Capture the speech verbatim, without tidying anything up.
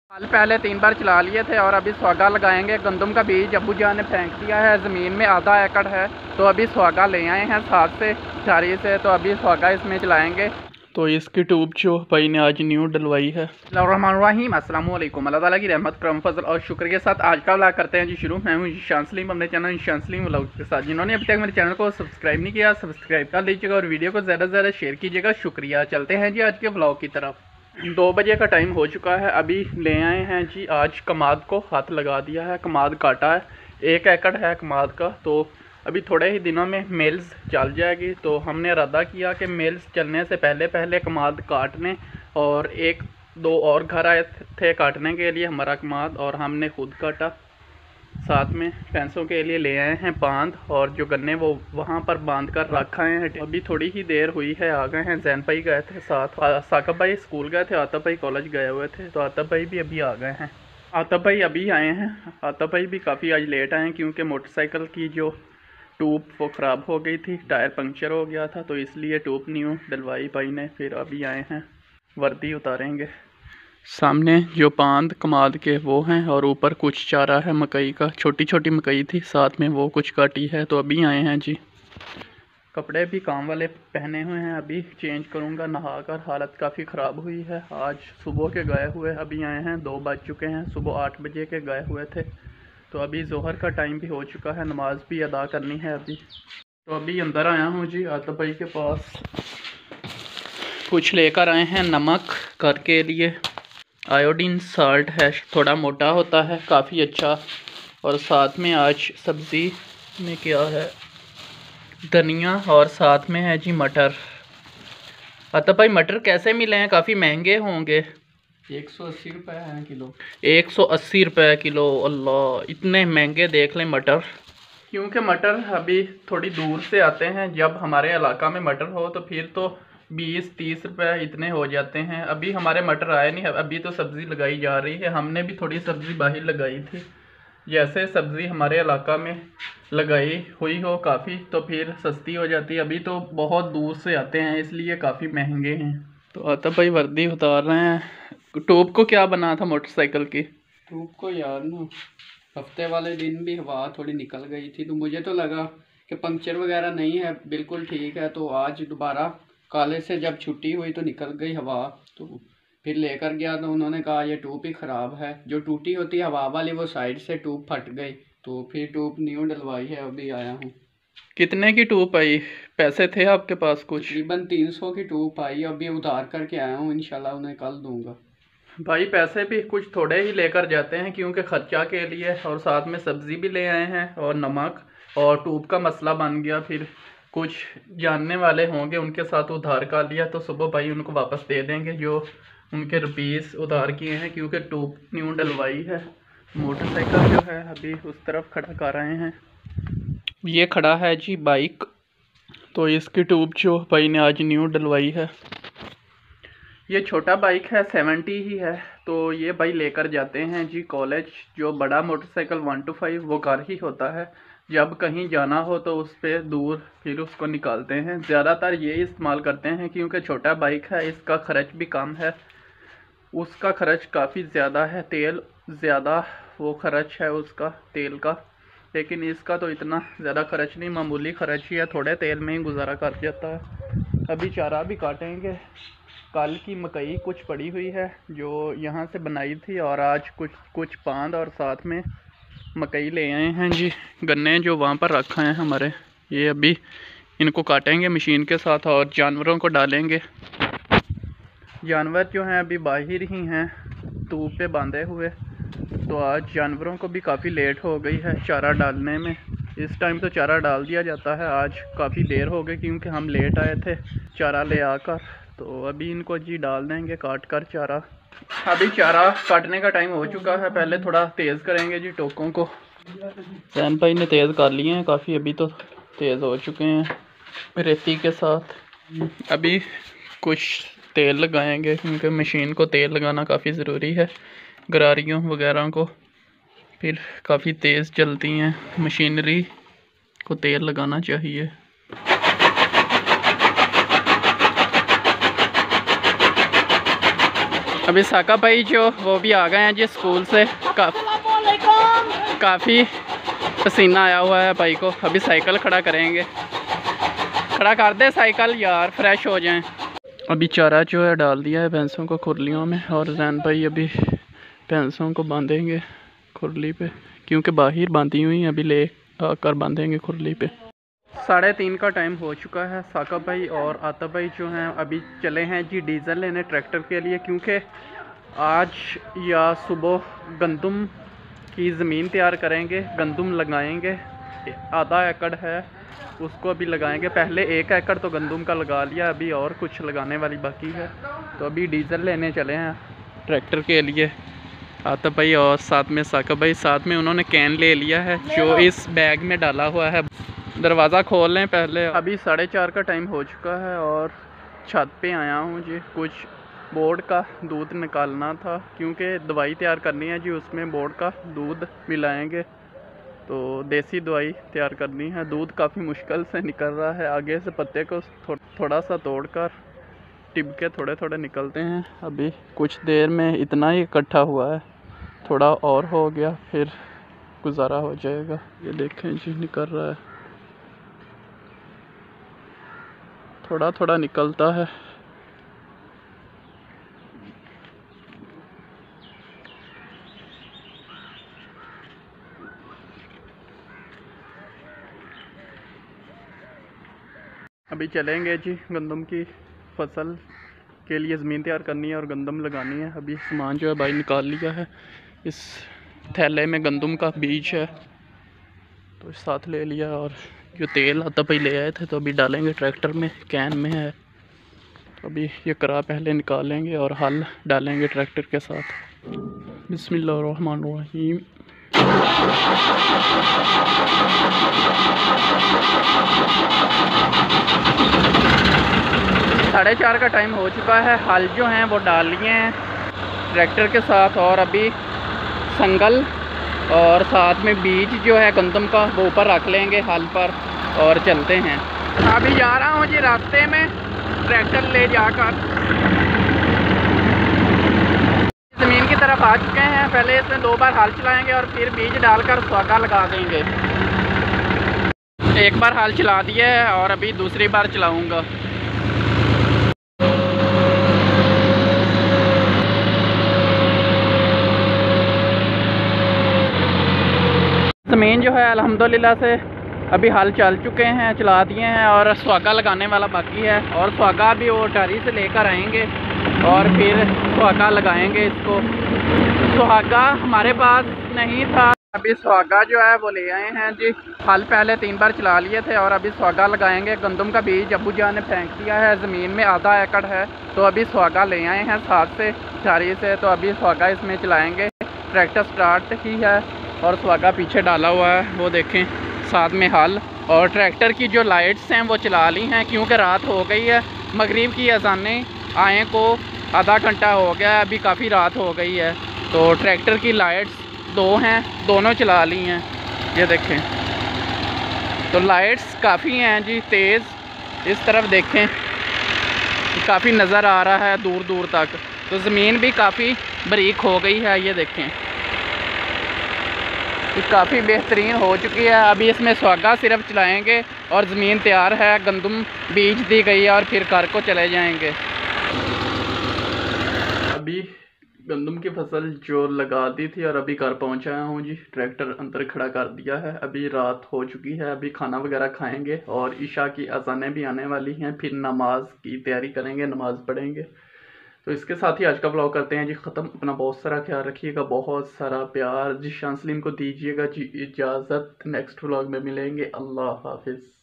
कल पहले तीन बार चला लिए थे और अभी सुहागा लगाएंगे। गंदम का बीज अब्बू जान ने फेंक दिया है, ज़मीन में आधा एकड़ है, तो अभी सुहागा ले आए हैं साथ से झाड़ी से, तो अभी सुहागा इसमें चलाएंगे। तो इसकी ट्यूब जो भाई ने आज न्यू डलवाई है। रहीम अस्सलाम वालेकुम, अल्लाह ताला की रहमत करम फजल और शुक्र के साथ आज का व्लॉग करते हैं जी शुरू। मैं हूँ ईशान सलीम, अपने चैनल ईशान सलीम व्लॉग के साथ। जिन्होंने अभी तक मेरे चैनल को सब्सक्राइब नहीं किया सब्सक्राइब कर लीजिएगा और वीडियो को ज़्यादा से ज़्यादा शेयर कीजिएगा, शुक्रिया। चलते हैं जी आज के व्लॉग की तरफ। दो बजे का टाइम हो चुका है, अभी ले आए हैं जी। आज कमाद को हाथ लगा दिया है, कमाद काटा है, एक एकड़ है कमाद का। तो अभी थोड़े ही दिनों में मेल्स चल जाएगी, तो हमने इरादा किया कि मेल्स चलने से पहले पहले कमाद काटने, और एक दो और घर आए थे काटने के लिए हमारा कमाद, और हमने खुद काटा। साथ में भैंसों के लिए ले आए हैं बांध, और जो गन्ने वो वहाँ पर बांध कर रखा है। अभी थोड़ी ही देर हुई है, आ गए हैं। जैन भाई गए थे साथ, साकिब भाई स्कूल गए थे, आतिफ भाई कॉलेज गए हुए थे, तो आतिफ भाई भी अभी आ गए हैं। आतिफ भाई अभी आए हैं। आतिफ भाई भी काफ़ी आज लेट आए हैं, क्योंकि मोटरसाइकिल की जो ट्यूब वो ख़राब हो गई थी, टायर पंक्चर हो गया था, तो इसलिए ट्यूब न्यू डलवाई भाई ने। फिर अभी आए हैं, वर्दी उतारेंगे। सामने जो बांध कमाद के वो हैं, और ऊपर कुछ चारा है मकई का, छोटी छोटी मकई थी साथ में, वो कुछ काटी है। तो अभी आए हैं जी। कपड़े भी काम वाले पहने हुए हैं, अभी चेंज करूँगा नहाकर। हालत काफ़ी ख़राब हुई है, आज सुबह के गए हुए अभी आए हैं। दो बज चुके हैं, सुबह आठ बजे के गए हुए थे, तो अभी जोहर का टाइम भी हो चुका है, नमाज भी अदा करनी है अभी। तो अभी अंदर आया हूँ जी आतिफ भाई के पास, कुछ लेकर आए हैं नमक घर के लिए। आयोडीन साल्ट है, थोड़ा मोटा होता है, काफ़ी अच्छा। और साथ में आज सब्ज़ी में क्या है, धनिया, और साथ में है जी मटर। आतिफ भाई मटर कैसे मिले हैं? काफ़ी महंगे होंगे। एक सौ अस्सी रुपये है किलो। एक सौ अस्सी रुपये किलो, अल्लाह, इतने महंगे देख लें मटर। क्योंकि मटर अभी थोड़ी दूर से आते हैं, जब हमारे इलाका में मटर हो तो फिर तो बीस तीस रुपये इतने हो जाते हैं। अभी हमारे मटर आए नहीं, अभी तो सब्ज़ी लगाई जा रही है। हमने भी थोड़ी सब्ज़ी बाहर लगाई थी, जैसे सब्ज़ी हमारे इलाका में लगाई हुई हो काफ़ी, तो फिर सस्ती हो जाती है। अभी तो बहुत दूर से आते हैं, इसलिए काफ़ी महंगे हैं। तो आतिफ भाई वर्दी उतार रहे हैं। ट्यूब को क्या बना था मोटरसाइकिल की? ट्यूब को यार ना हफ्ते वाले दिन भी हवा थोड़ी निकल गई थी, तो मुझे तो लगा कि पंक्चर वगैरह नहीं है, बिल्कुल ठीक है। तो आज दोबारा कॉलेज से जब छुट्टी हुई तो निकल गई हवा, तो फिर लेकर गया तो उन्होंने कहा ये ट्यूब ही ख़राब है। जो टूटी होती है हवा वाली, वो साइड से ट्यूब फट गई, तो फिर ट्यूब न्यू डलवाई है। अभी आया हूँ। कितने की ट्यूब आई? पैसे थे आपके पास कुछ? तकरीबन तीन सौ की ट्यूब आई, अभी उधार करके आया हूँ, इंशाल्लाह उन्हें कल दूंगा। भाई पैसे भी कुछ थोड़े ही लेकर जाते हैं, क्योंकि खर्चा के लिए, और साथ में सब्ज़ी भी ले आए हैं और नमक, और ट्यूब का मसला बन गया। फिर कुछ जानने वाले होंगे, उनके साथ उधार कर लिया, तो सुबह भाई उनको वापस दे देंगे जो उनके रुपीस उधार किए हैं, क्योंकि ट्यूब न्यू डलवाई है। मोटरसाइकिल जो है अभी उस तरफ खड़ा कर रहे हैं। ये खड़ा है जी बाइक, तो इसकी ट्यूब जो भाई ने आज न्यू डलवाई है। ये छोटा बाइक है, सेवेंटी ही है, तो ये भाई लेकर जाते हैं जी कॉलेज। जो बड़ा मोटरसाइकिल वन टू फाइव वो कार ही होता है, जब कहीं जाना हो तो उस पर दूर फिर उसको निकालते हैं। ज़्यादातर ये इस्तेमाल करते हैं, क्योंकि छोटा बाइक है, इसका खर्च भी कम है। उसका खर्च काफ़ी ज़्यादा है, तेल ज़्यादा वो खर्च है उसका तेल का, लेकिन इसका तो इतना ज़्यादा खर्च नहीं, मामूली खर्च ही है, थोड़े तेल में ही गुजारा कर जाता है। अभी चारा भी काटेंगे। कल की मकई कुछ पड़ी हुई है जो यहाँ से बनाई थी, और आज कुछ कुछ पांद और साथ में मकई ले आए हैं जी। गन्ने जो वहाँ पर रखा है हमारे, ये अभी इनको काटेंगे मशीन के साथ और जानवरों को डालेंगे। जानवर जो हैं अभी बाहर ही हैं, धूप पे बांधे हुए, तो आज जानवरों को भी काफ़ी लेट हो गई है चारा डालने में। इस टाइम तो चारा डाल दिया जाता है, आज काफ़ी देर हो गई क्योंकि हम लेट आए थे चारा ले आकर। तो अभी इनको जी डाल देंगे काट कर चारा। अभी चारा काटने का टाइम हो चुका है, पहले थोड़ा तेज़ करेंगे जी टोकों को। जैन भाई ने तेज़ कर लिए हैं काफ़ी, अभी तो तेज़ हो चुके हैं रेती के साथ। अभी कुछ तेल लगाएंगे, क्योंकि मशीन को तेल लगाना काफ़ी ज़रूरी है, गरारियों वगैरह को फिर काफ़ी तेज़ चलती हैं, मशीनरी को तेल लगाना चाहिए। अभी साका भाई जो वो भी आ गए हैं जी स्कूल से। का, काफ़ी पसीना आया हुआ है भाई को। अभी साइकिल खड़ा करेंगे। खड़ा कर दे साइकिल यार, फ्रेश हो जाएं। अभी चारा जो है डाल दिया है भैंसों को खुरलियों में, और जैन भाई अभी भैंसों को बांधेंगे खुरली पे, क्योंकि बाहर बांधी हुई अभी ले आकर बांधेंगे खुरली पे। साढ़े तीन का टाइम हो चुका है। साका भाई और आता भाई जो हैं अभी चले हैं जी डीज़ल लेने ट्रैक्टर के लिए, क्योंकि आज या सुबह गंदम की ज़मीन तैयार करेंगे, गंदम लगाएंगे। आधा एकड़ है उसको अभी लगाएंगे। पहले एक एकड़ तो गंदम का लगा लिया, अभी और कुछ लगाने वाली बाकी है। तो अभी डीज़ल लेने चले हैं ट्रैक्टर के लिए आता भाई और साथ में साका भाई। साथ में उन्होंने कैन ले लिया है जो इस बैग में डाला हुआ है। दरवाज़ा खोल लें पहले। अभी साढ़े चार का टाइम हो चुका है और छत पे आया हूँ जी। कुछ बोर्ड का दूध निकालना था, क्योंकि दवाई तैयार करनी है जी, उसमें बोर्ड का दूध मिलाएंगे। तो देसी दवाई तैयार करनी है। दूध काफ़ी मुश्किल से निकल रहा है। आगे से पत्ते को थो, थोड़ा सा तोड़कर टिबके थोड़े थोड़े निकलते हैं। अभी कुछ देर में इतना ही इकट्ठा हुआ है, थोड़ा और हो गया फिर गुजारा हो जाएगा। ये देखें जी निकल रहा है, थोड़ा थोड़ा निकलता है। अभी चलेंगे जी गंदम की फसल के लिए ज़मीन तैयार करनी है और गंदम लगानी है। अभी सामान जो है भाई निकाल लिया है। इस थैले में गंदम का बीज है तो साथ ले लिया, और जो तेल आता भाई ले आए थे तो अभी डालेंगे ट्रैक्टर में, कैन में है। तो अभी ये करा पहले निकालेंगे और हल डालेंगे ट्रैक्टर के साथ। बिस्मिल्लाहिर्रहमानिर्रहीम। साढ़े चार का टाइम हो चुका है। हल जो हैं वो डाल लिए हैं ट्रैक्टर के साथ, और अभी संगल और साथ में बीज जो है गंदम का वो ऊपर रख लेंगे हल पर और चलते हैं। अभी जा रहा हूँ जी रास्ते में ट्रैक्टर ले जाकर ज़मीन की तरफ आ चुके हैं। पहले इसमें दो बार हल चलाएंगे और फिर बीज डालकर सुहागा लगा देंगे। एक बार हल चला दिया है और अभी दूसरी बार चलाऊंगा। ज़मीन जो है अल्हम्दुलिल्लाह से अभी हल चल चुके हैं, चला दिए हैं, और सुहागा लगाने वाला बाकी है। और सुहागा भी वो टारी से लेकर आएंगे और फिर सुहागा लगाएंगे इसको। सुहागा हमारे पास नहीं था, अभी सुहागा जो है वो ले आए हैं जी। हल पहले तीन बार चला लिए थे और अभी सुहागा लगाएंगे। गंदम का बीज अब्बू जान ने फेंक दिया है ज़मीन में, आधा एकड़ है, तो अभी सुहागा ले आए हैं साथ से टारी से। तो अभी सुहागा इसमें चलाएँगे। ट्रैक्टर स्टार्ट ही है और सुहागा पीछे डाला हुआ है, वो देखें, साथ में हल। और ट्रैक्टर की जो लाइट्स हैं वो चला ली हैं, क्योंकि रात हो गई है। मगरिब की अज़ानें आए को आधा घंटा हो गया है, अभी काफ़ी रात हो गई है। तो ट्रैक्टर की लाइट्स दो हैं, दोनों चला ली हैं, ये देखें। तो लाइट्स काफ़ी हैं जी तेज़। इस तरफ देखें, काफ़ी नज़र आ रहा है दूर दूर तक। तो ज़मीन भी काफ़ी बारीक हो गई है, ये देखें, काफ़ी बेहतरीन हो चुकी है। अभी इसमें सुहागा सिर्फ चलाएंगे और ज़मीन तैयार है, गंदम बीज दी गई है और फिर घर को चले जाएंगे। अभी गंदम की फसल जो लगा दी थी और अभी घर पहुंचाया हूँ जी। ट्रैक्टर अंदर खड़ा कर दिया है। अभी रात हो चुकी है, अभी खाना वगैरह खाएंगे और ईशा की अज़ानें भी आने वाली हैं, फिर नमाज की तैयारी करेंगे, नमाज पढ़ेंगे। तो इसके साथ ही आज का व्लॉग करते हैं जी ख़त्म। अपना बहुत सारा ख्याल रखिएगा, बहुत सारा प्यार जी शांसलीन को दीजिएगा जी इजाज़त। नेक्स्ट व्लॉग में मिलेंगे। अल्लाह हाफिज़।